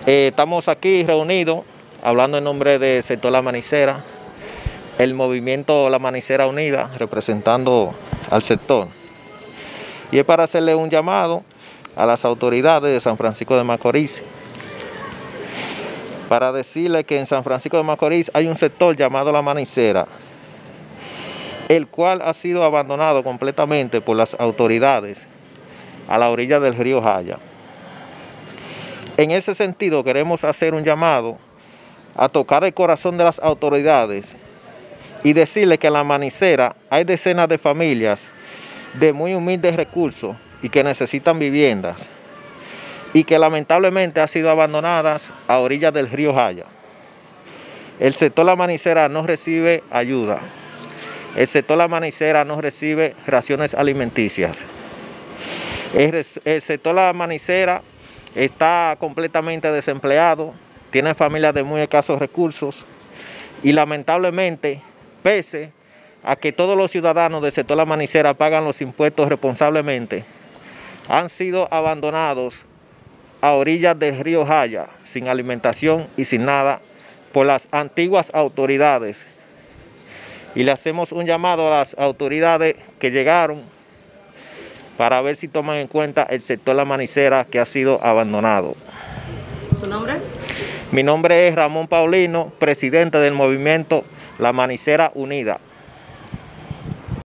Estamos aquí reunidos hablando en nombre del sector La Manicera, el movimiento La Manicera Unida, representando al sector. Y es para hacerle un llamado a las autoridades de San Francisco de Macorís, para decirle que en San Francisco de Macorís hay un sector llamado La Manicera, el cual ha sido abandonado completamente por las autoridades a la orilla del río Jaya. En ese sentido queremos hacer un llamado a tocar el corazón de las autoridades y decirle que en La Manicera hay decenas de familias de muy humildes recursos y que necesitan viviendas y que lamentablemente han sido abandonadas a orillas del río Jaya. El sector La Manicera no recibe ayuda. El sector La Manicera no recibe raciones alimenticias. El sector La Manicera está completamente desempleado, tiene familias de muy escasos recursos y lamentablemente, pese a que todos los ciudadanos del sector La Manicera pagan los impuestos responsablemente, han sido abandonados a orillas del río Jaya, sin alimentación y sin nada, por las antiguas autoridades. Y le hacemos un llamado a las autoridades que llegaron para ver si toman en cuenta el sector La Manicera que ha sido abandonado. ¿Tu nombre? Mi nombre es Ramón Paulino, presidente del movimiento La Manicera Unida.